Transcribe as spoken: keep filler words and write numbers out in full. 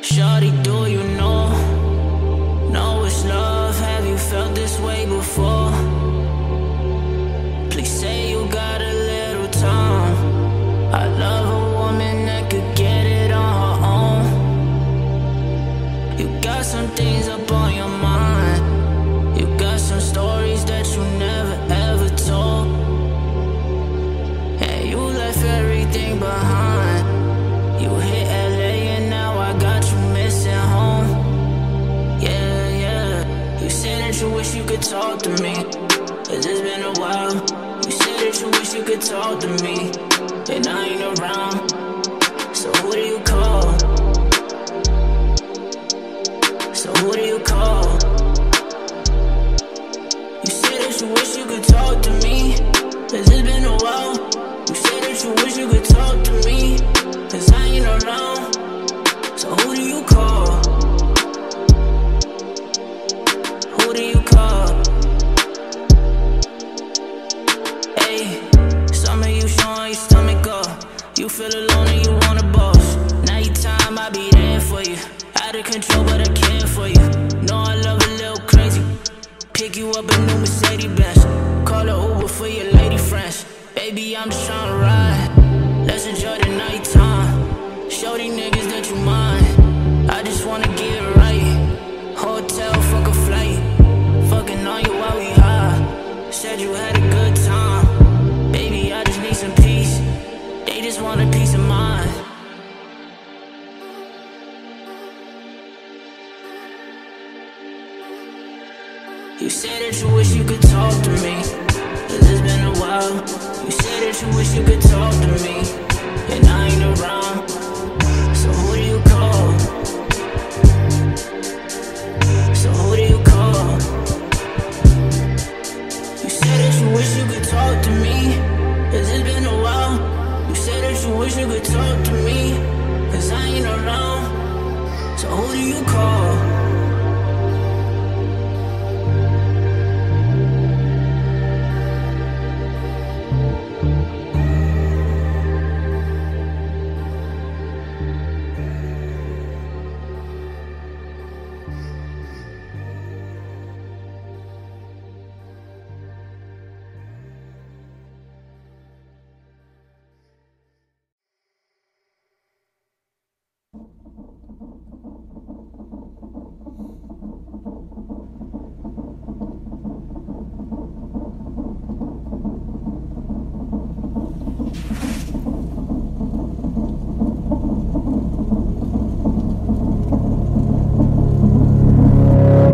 Shawty, do you know? Know it's love, have you felt this way before? Please say you got a little time. I love a woman that could get it on her own. You got some things up on your mind. You got some stories that you never ever told. And you left everything behind. You hit L A and now I got you missing home. Yeah, yeah. You said that you wish you could talk to me, 'cause it's been a while. You said that you wish you could talk to me, and I ain't around. So who do you call? So who do you call? You said that you wish you could talk to me, 'cause it's been a while. You said that you wish you could talk to me, 'cause I ain't around. So who do you call? Who do you call? Hey, some of you showing your stomach up. You feel alone and you want a boss. Now your time, I be there for you. Out of control, but I care for you. Know I love a little crazy. Pick you up a new Mercedes Benz. Call a Uber for your lady friends. Baby, I'm just tryna ride. Let's enjoy the nighttime. Show these niggas that you mine. I just wanna get it right. Hotel, fuck a flight. Fucking on you while we high. Said you had a good time. Baby, I just need some peace. They just want a peace of mind. You said that you wish you could talk to me, 'cause it's been a while. You said that you wish you could talk to me, and I ain't around. So who do you call? So who do you call? You said that you wish you could talk to me, 'cause it's been a while. You said that you wish you could talk to me, 'cause I ain't around. So who do you call?